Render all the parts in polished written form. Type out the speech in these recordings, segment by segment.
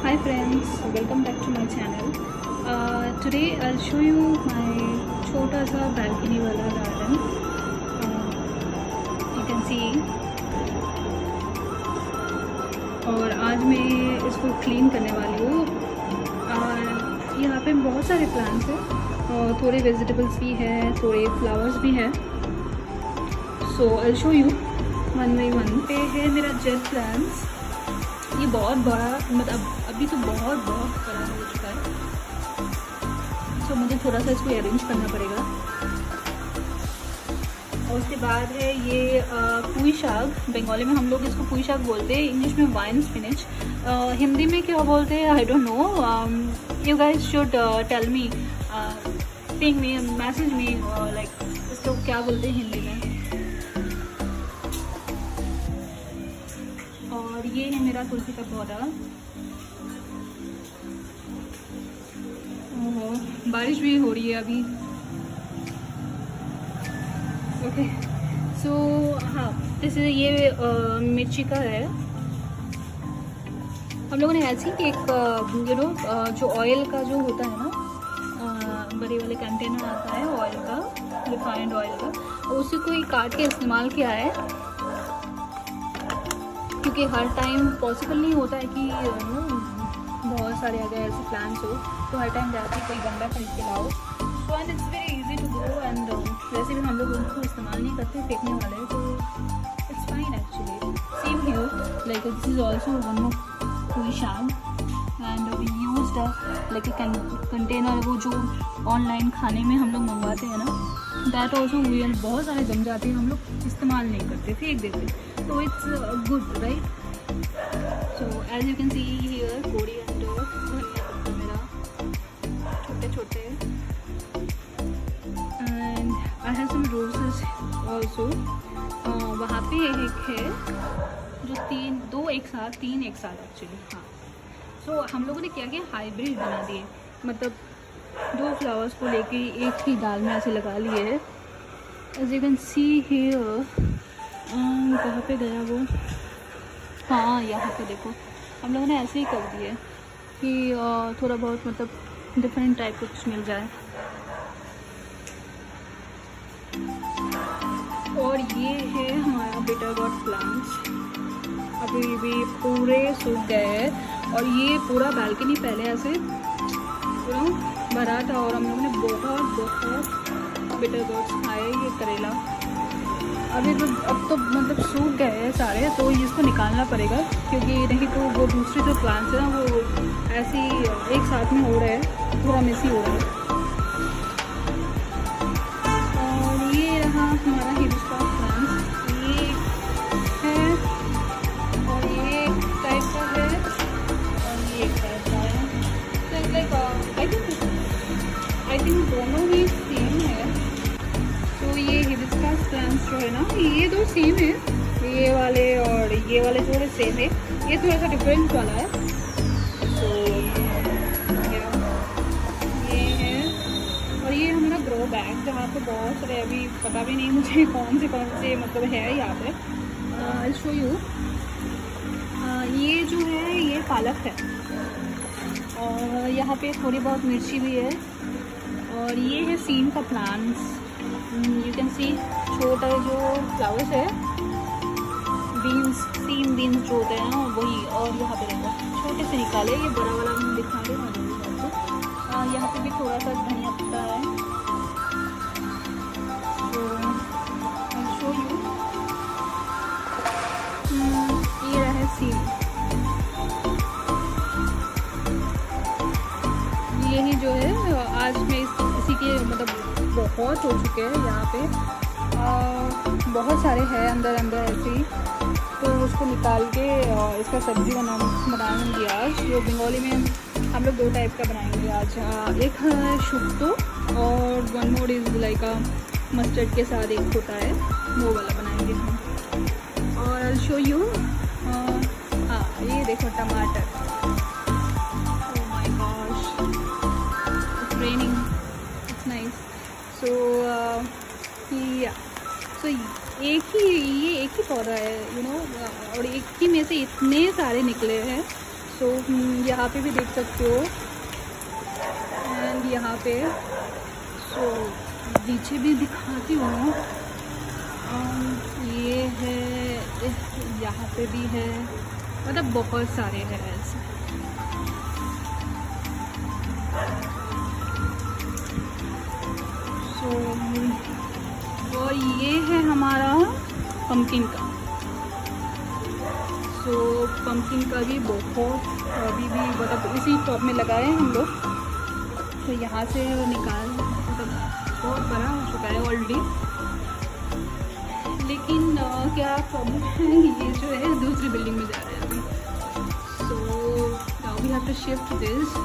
Hi friends, welcome back to my channel. Today I'll show you my छोटा सा balcony वाला garden. You can see. और आज मैं इसको क्लीन करने वाली हूँ. और यहाँ पे बहुत सारे प्लांट्स हैं और थोड़े वेजिटेबल्स भी हैं, थोड़े फ्लावर्स भी हैं. So I'll show you one by one. पे है मेरा जेट प्लांट्स. ये बहुत बड़ा, मतलब अभी तो बहुत बड़ा हो चुका है. तो मुझे थोड़ा सा इसको अरेंज करना पड़ेगा. और उसके बाद है ये पुई शाक. बंगाली में हम लोग इसको पुई शाक बोलते हैं, इंग्लिश में वाइन स्पिनच. हिंदी में क्या बोलते हैं I don't know. You guys should tell me, ping me, message me, like इसको क्या बोलते हैं हिंदी में. और ये है मेरा तुलसी का पौधा. ओहो, बारिश भी हो रही है अभी. ओके, सो हाँ, जैसे ये मिर्ची का है. हम लोगों ने ऐसी एक जो ऑयल का जो होता है ना, बड़े वाले कंटेनर आता है ऑयल का, रिफाइंड ऑयल का, उसी को ही काट के इस्तेमाल किया है. क्योंकि हर टाइम पॉसिबल नहीं होता है कि बहुत सारे अगर ऐसे प्लांट्स हो तो हर टाइम जाके कोई गंदा खरीद के लाओ. So and it's very easy to do. And वैसे भी हम लोग उनको इस्तेमाल नहीं करते, फेंकने वाले, तो it's fine actually. Same here, like this is also one more पुई शाक. And we used like a container, वो जो ऑनलाइन खाने में हम लोग मंगवाते हैं ना, दैट ऑल्सो रियल बहुत सारे जम जाते हैं, हम लोग इस्तेमाल नहीं करते, फेंक देते. तो it's good, right. So as you can see here, coriander, धनिया पत्ता मेरा छोटे छोटे. And I have some roses also. वहाँ पे एक है जो तीन एक साथ एक्चुअली. हाँ, सो हम लोगों ने क्या किया, हाइब्रिड बना दिए, मतलब दो फ्लावर्स को लेके एक ही डाल में ऐसे लगा लिए है. As you can see here, कहाँ पे गया वो, हाँ यहाँ पे देखो. हम लोगों ने ऐसे ही कर दिए कि थोड़ा बहुत मतलब डिफरेंट टाइप का कुछ मिल जाए. और ये है हमारा बिटर गॉड प्लांट्स. अभी भी पूरे सूख गए हैं. और ये पूरा बालकनी पहले ऐसे भरा था और हम लोगों ने बहुत बिटर गॉड्स खाए. ये करेला अभी तो अब तो मतलब सूख गए हैं सारे, तो इसको निकालना पड़ेगा, क्योंकि नहीं तो वो दूसरे जो प्लांट्स हैं ना, वो ऐसे ही एक साथ में हो रहे हैं, पूरा मिसी हो रहा है. और ये रहा हमारा हिबिस्कस प्लांट. ये है और ये टाइप का है और ये एक टाइप का है. तो लाइक आई थिंक दोनों ही सेम है. तो ये हिबिस्कस प्लांट्स जो है ना, ये दो सेम है, ये वाले और ये वाले जो है सेम है. ये थोड़ा सा डिफरेंट वाला है. तो ये है. और ये हमारा ग्रो बैग, जहाँ पे बहुत सारे, अभी पता भी नहीं मुझे कौन से मतलब है यहाँ पे. I show you. ये जो है ये पालक है और यहाँ पे थोड़ी बहुत मिर्ची भी है. और ये है सीम का प्लांट्स. यू कैन सी छोटा जो फ्लावर्स है, सीम बीन्स जो होते हैं वही. और यहाँ पे देखो छोटे से निकाले, ये बड़ा वाला मैं दिखा रही हूँ आपको. यहाँ पे भी थोड़ा सा धनिया पत्ता है. तो आई शो यू. ये रहा है सीम. यही जो है आज मैं इसी के मतलब बहुत हो चुके हैं यहाँ पे. बहुत सारे हैं अंदर ऐसे ही, तो उसको निकाल के इसका सब्जी बनाऊंगी आज. जो बंगाली में हम लोग दो टाइप का बनाएंगे आज. एक है शुक्तो और one more is like mustard के साथ एक होता है, वो वाला बनाएंगे हम. और आई शो यू. हाँ, ये देखो टमाटर. Oh my gosh, it's raining, it's nice. So ये एक ही पौधा है, और एक ही में से इतने सारे निकले हैं. सो यहाँ पे भी देख सकते हो, एंड यहाँ पे सो नीचे भी दिखाती हूँ। ये है, यहाँ पे भी है, मतलब बहुत सारे हैं ऐसे। और ये है हमारा पंपकिन का। पंपकिन का भी बहुत अभी भी मतलब इसी टॉप में लगाए हैं हम लोग। तो यहाँ से निकाल मतलब बहुत बड़ा हो चुका है ऑलरेडी, लेकिन क्या प्रॉब्लम है, ये जो है दूसरी बिल्डिंग में जा रहे हैं अभी। So now we have to shift this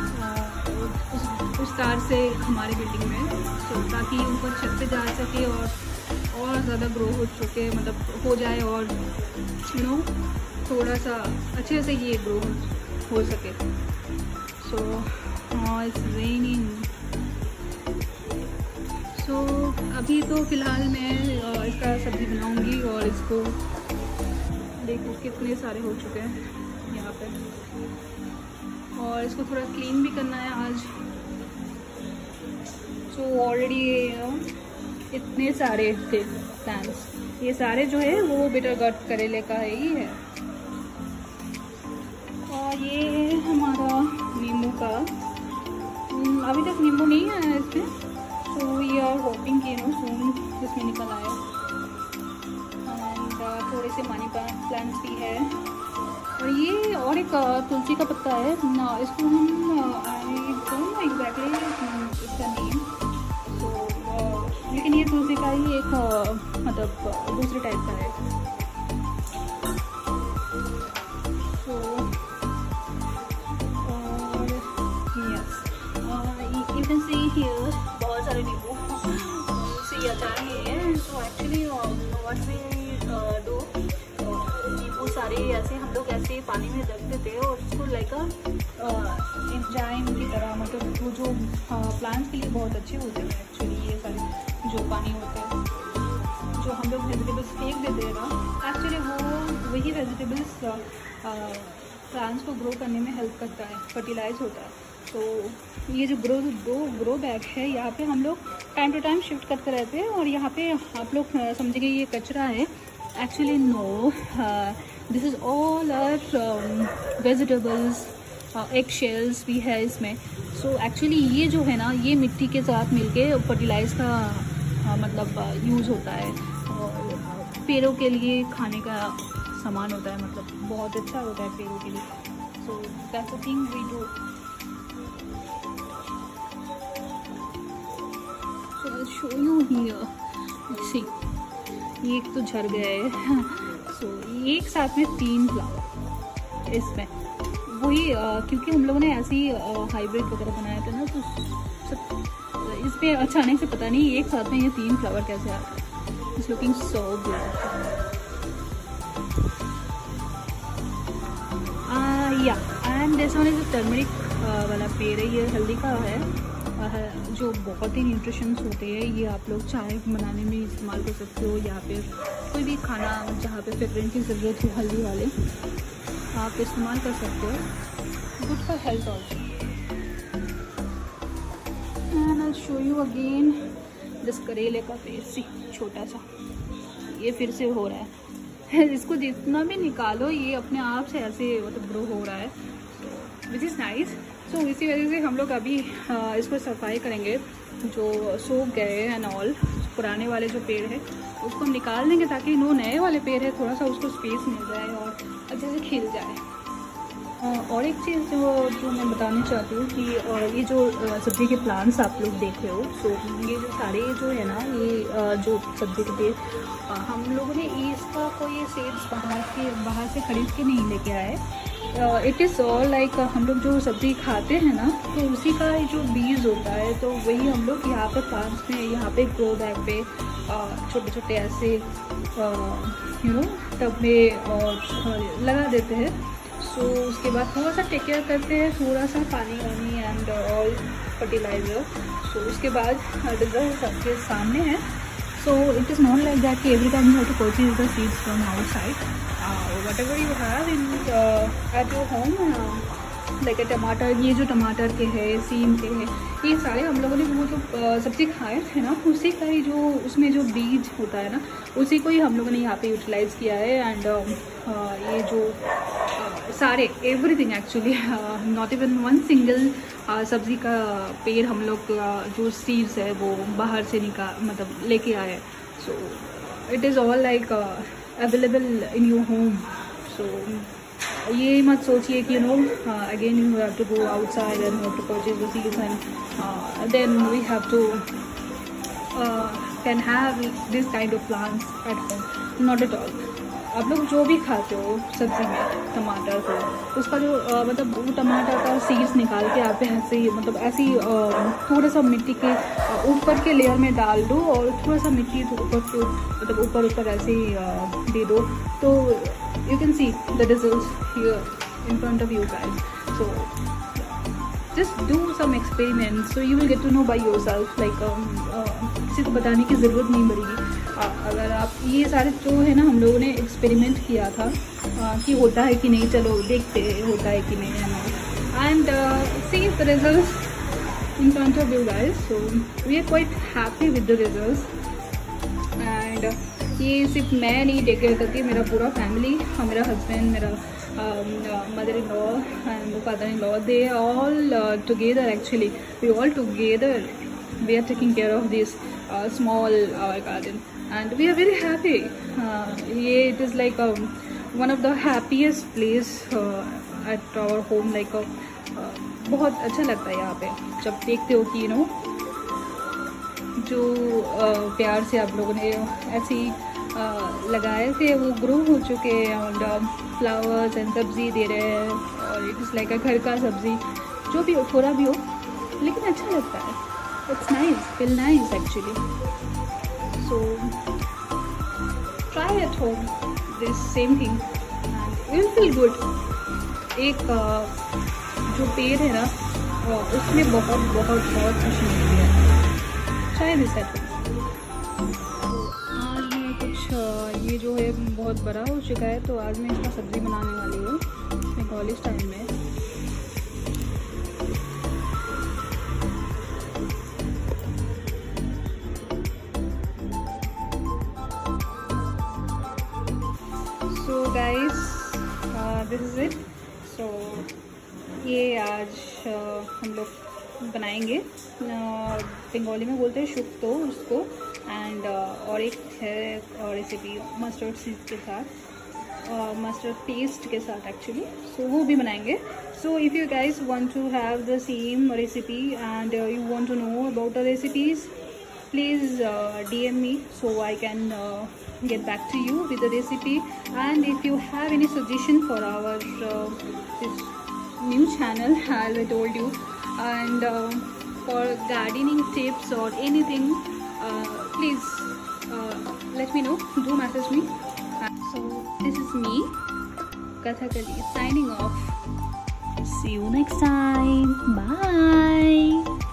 उस तार से हमारी बिल्डिंग में, सो ताकि ऊपर छत पे जा सके और ज़्यादा ग्रो हो चुके मतलब हो जाए, और यू नो थोड़ा सा अच्छे से ये ग्रो हो सके। So it's raining. सो अभी तो फ़िलहाल मैं इसका सब्ज़ी बनाऊंगी, और इसको देखो कितने सारे हो चुके हैं यहाँ पे, और इसको थोड़ा क्लीन भी करना है आज। सो ऑलरेडी इतने सारे थे प्लांट्स, ये सारे जो है वो बिटर गट करेले का ही है। और ये है हमारा नींबू का, अभी तक नींबू नहीं आया इसमें, तो वी आर होपिंग कि सून इसमें निकल आए। एंड थोड़े से मनी प्लांट्स भी है, और ये और एक तुलसी का पत्ता है ना, इसको हम आई डोंट नो एग्जैक्टली इसका नेम, तो लेकिन ये तुलसी का ही एक मतलब दूसरे टाइप का है। तो और yes you can see here बहुत सारे नींबू से अचार है। So actually what we do, नींबू सारे ऐसे हम लोग ऐसे पानी में रख देते हैं, और उसको लाइक एंजाइम की तरह, मतलब वो जो प्लांट्स के लिए बहुत अच्छे होते हैं एक्चुअली। ये सारे जो पानी होते हैं जो हम लोग वेजिटेबल्स फेंक देते हैं ना, एक्चुअली वो वही वेजिटेबल्स प्लांट्स को ग्रो करने में हेल्प करता है, फर्टिलाइज होता है। तो ये जो ग्रो बैग है, यहाँ पे हम लोग टाइम टू टाइम शिफ्ट करते रहते हैं, और यहाँ पे आप लोग समझेंगे ये कचरा है, actually no, this is all our vegetables, egg shells भी है इसमें। सो एक्चुअली ये जो है ना, ये मिट्टी के साथ मिलके फर्टिलाइज का मतलब यूज़ होता है, और पेड़ों के लिए खाने का सामान होता है, मतलब बहुत अच्छा होता है पेड़ों के लिए। So that's the thing we do. So I show you here, see ये एक तो झड़ गया है। सो एक साथ में 3 फ्लावर इसमें, वही क्योंकि हम लोगों ने ऐसी हाइब्रिड वगैरह बनाया था ना, तो सब इसमें अचानक से पता नहीं एक साथ में ये 3 फ्लावर कैसे आते हैं। It's looking so good. या and this one is turmeric वाला पेड़ है, ये हल्दी का है, जो बहुत ही न्यूट्रिशंस होते हैं। ये आप लोग चाय बनाने में इस्तेमाल कर सकते हो, या फिर कोई भी खाना जहाँ पे फ्रेगरेंस की ज़रूरत हो हल्दी वाले, आप इस्तेमाल कर सकते हो। Good for health also. And I show you again this करेले का पेड़, सी छोटा सा, ये फिर से हो रहा है। इसको जितना भी निकालो ये अपने आप से ऐसे मतलब ग्रो हो रहा है, विच इज़ नाइस। सो इसी वजह से हम लोग अभी इसको सफाई करेंगे, जो सूख गए एंड ऑल पुराने वाले जो पेड़ है उसको हम निकाल देंगे, ताकि नो नए वाले पेड़ है थोड़ा सा उसको स्पेस मिल जाए और अच्छे से खिल जाए। और एक चीज़ जो मैं बताना चाहती हूँ कि ये जो सब्ज़ी के प्लांट्स आप लोग देख रहे हो, सो ये जो सारे जो है ना, ये जो सब्ज़ी के पेड़ हम लोगों ने इसका कोई सीड्स बाहर से खरीद के नहीं लेके आए। इट इज़ ऑल लाइक हम लोग जो सब्ज़ी खाते हैं ना, तो उसी का जो बीज होता है, तो वही हम लोग यहाँ पे प्लांट्स में, यहाँ पे ग्रो बैग पे छोटे छोटे ऐसे यू नो टब में लगा देते हैं। सो उसके बाद थोड़ा सा टेक केयर करते हैं, थोड़ा सा पानी वानी एंड ऑल फर्टिलाइज़र। सो उसके बाद रिजल्ट सबके सामने है। So it is not like that कि every time you have to purchase the seeds from outside. whatever you have in at your home, like टमाटर, ये जो टमाटर के हैं, सीम के हैं, ये सारे हम लोगों ने वो जो सब्ज़ी खाए थे ना, उसी का ही जो उसमें जो बीज होता है ना, उसी को ही हम लोगों ने यहाँ पे यूटिलाइज़ किया है। एंड ये जो सारे everything actually, not even one single सब्ज़ी का पेड़ हम लोग जो सीड्स है वो बाहर से मतलब लेके आए। So it is all like available in your home. So ये मत सोचिए कि again you have to go outside and have to purchase the seeds and then we have to can have this kind of plants at home. Not at all. आप लोग जो भी खाते हो सब्जी में टमाटर को, उसका जो मतलब वो टमाटर का सीड्स निकाल के आप ऐसे ही मतलब ऐसी थोड़ा सा मिट्टी के ऊपर के लेयर में डाल दो और थोड़ा सा मिट्टी ऊपर के मतलब ऊपर ऐसे ही दे दो, तो you can see the results here in front of you guys. So just do some experiments so you will get to know by yourself. Like किसी को बताने की ज़रूरत नहीं पड़ेगी। अगर आप ये सारे जो है ना, हम लोगों ने एक्सपेरिमेंट किया था कि होता है कि नहीं, चलो देखते होता है कि नहीं, है ना, and see the results in front of you guys. So we are quite happy with the results. And ये सिर्फ मैं नहीं टेक केयर करती, मेरा पूरा फैमिली, मेरा हस्बैंड, मेरा mother in law and father in law, they all together actually, we all together we are taking care of this small garden and we are very happy. ये it is like one of the happiest place at our home. Like बहुत अच्छा लगता है यहाँ पे जब देखते हो कि जो प्यार से आप लोगों ने ऐसे ही लगाए थे वो ग्रो हो चुके हैं और फ्लावर्स एंड सब्जी दे रहे हैं. और इट इज़ लाइक घर का सब्जी जो भी हो, थोड़ा भी हो, लेकिन अच्छा लगता है. It's nice, feel nice actually. So try at home this same thing and you will feel good. एक जो पेड़ है ना, उसमें बहुत बहुत बहुत खुशी मिलती है. Try this at home. आज मैं कुछ ये जो है बहुत बड़ा हो चुका है, तो आज मैं इसका सब्ज़ी बनाने वाली हूँ अपने कॉलेज टाइम में. So guys, this is it. So ये आज हम लोग बनाएंगे. बंगाली में बोलते हैं शुक्तो उसको. एंड और एक है और रेसिपी मस्टर्ड सीड के साथ, मस्टर्ड पेस्ट के साथ एक्चुअली. सो वो भी बनाएंगे. So if you guys want to have the same recipe and you want to know about the recipes, please DM me so I can get back to you with the recipe. And if you have any suggestion for our this new channel, as I told you, and for gardening tips or anything, please let me know. Do message me. So this is me, Kathakali, signing off. See you next time. Bye.